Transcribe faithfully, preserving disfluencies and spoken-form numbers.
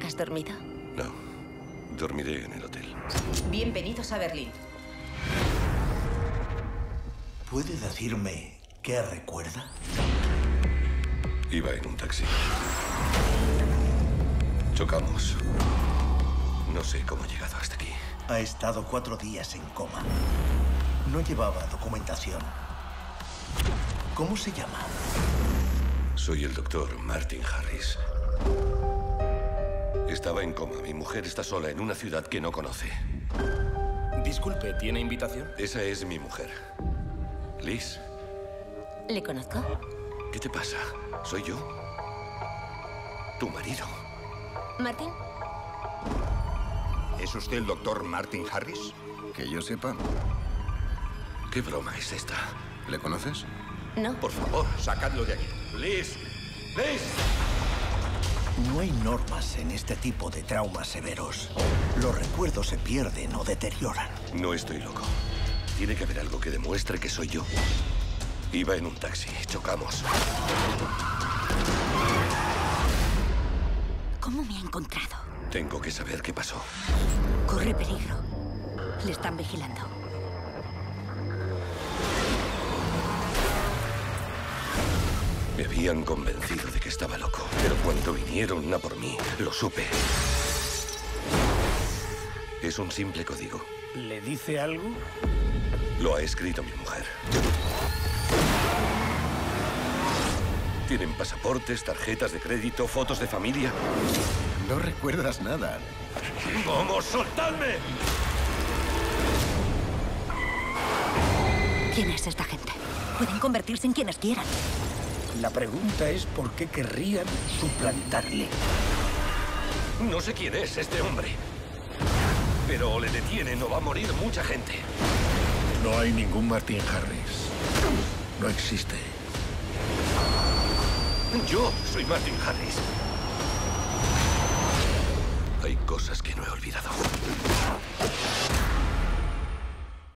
¿Has dormido? No. Dormiré en el hotel. Bienvenidos a Berlín. ¿Puede decirme qué recuerda? Iba en un taxi. Chocamos. No sé cómo he llegado hasta aquí. Ha estado cuatro días en coma. No llevaba documentación. ¿Cómo se llama? Soy el doctor Martin Harris. Estaba en coma. Mi mujer está sola en una ciudad que no conoce. Disculpe, ¿tiene invitación? Esa es mi mujer. Liz, ¿Le conozco? ¿qué te pasa? ¿Soy yo? Tu marido. ¿Martin? ¿Es usted el doctor Martin Harris? Que yo sepa. ¿Qué broma es esta? ¿Le conoces? No. Por favor, Sacadlo de aquí. Liz. Liz. No hay normas en este tipo de traumas severos. Los recuerdos se pierden o deterioran. No estoy loco. Tiene que haber algo que demuestre que soy yo. Iba en un taxi. Chocamos. ¿Cómo me ha encontrado? Tengo que saber qué pasó. Corre peligro. Le están vigilando. Me habían convencido de que estaba loco, pero cuando vinieron a por mí, lo supe. Es un simple código. ¿Le dice algo? Lo ha escrito mi mujer. Tienen pasaportes, tarjetas de crédito, fotos de familia. No recuerdas nada. ¡Vamos, soltadme! ¿Quién es esta gente? Pueden convertirse en quienes quieran. La pregunta es por qué querrían suplantarle. No sé quién es este hombre. Pero o le detienen o va a morir mucha gente. No hay ningún Martin Harris. No existe. Yo soy Martin Harris. Hay cosas que no he olvidado.